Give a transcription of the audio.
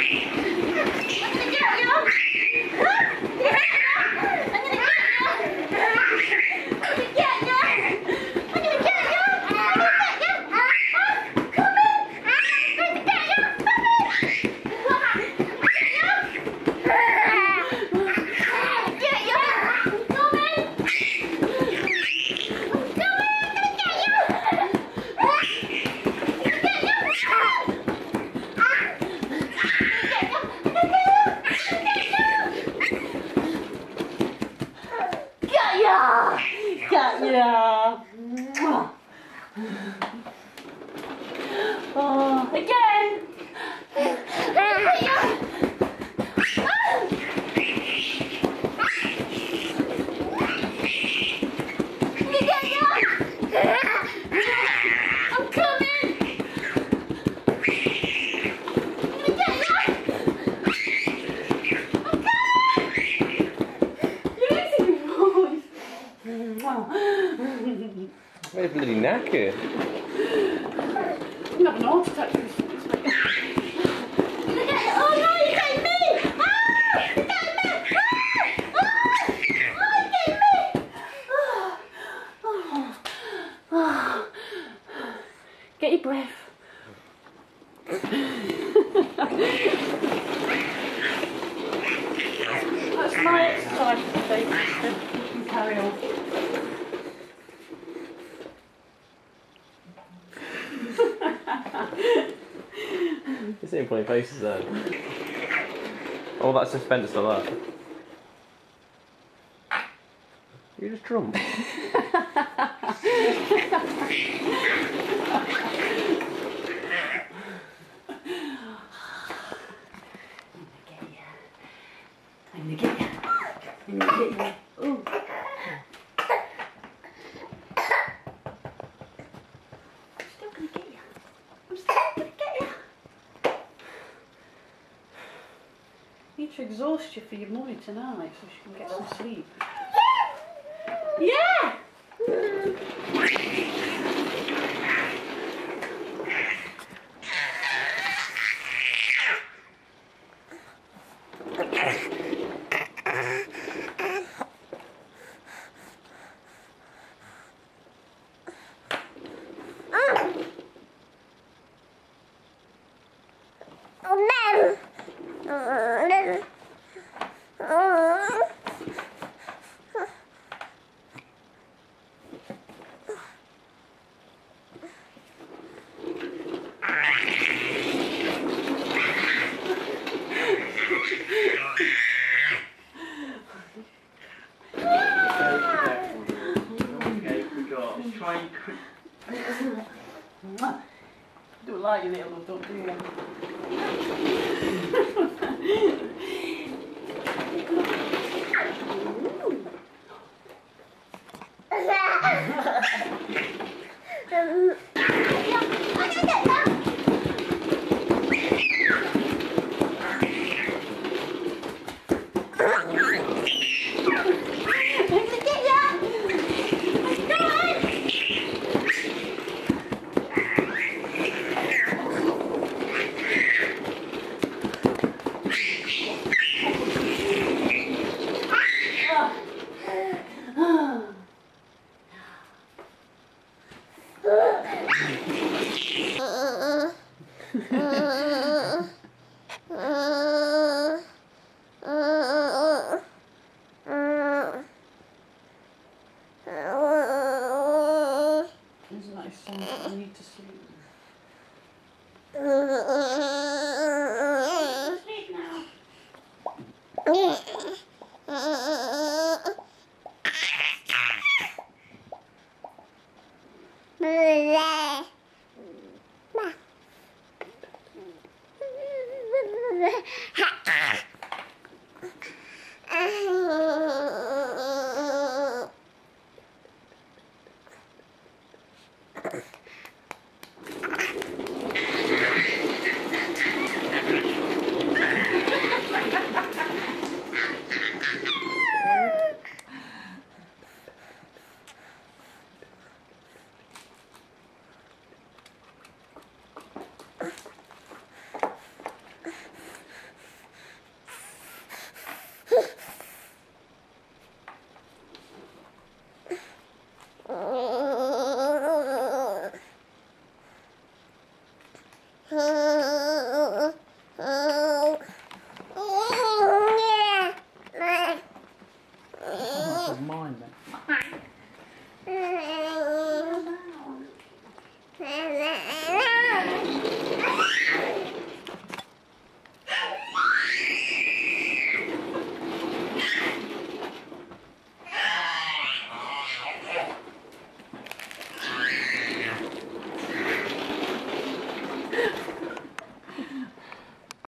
Yeah. Oh, again. I'm coming. Very bloody knackered. You have an heart attack. Oh no, you got me! Ah! You got me! Ah! Ah! Oh, you got me! Oh. Get your breath. That's my exercise for the day. You can carry on. You're seeing funny faces there. Oh, that's suspense for that. You just drunk. I'm gonna get you. I'm gonna get you. Ooh. I'm still gonna get you. I'm still gonna get you. I need to exhaust you for your mummy tonight so she can get some sleep. Yeah! Don't like you, little love, don't do that. Isn't that a song? I need to sleep.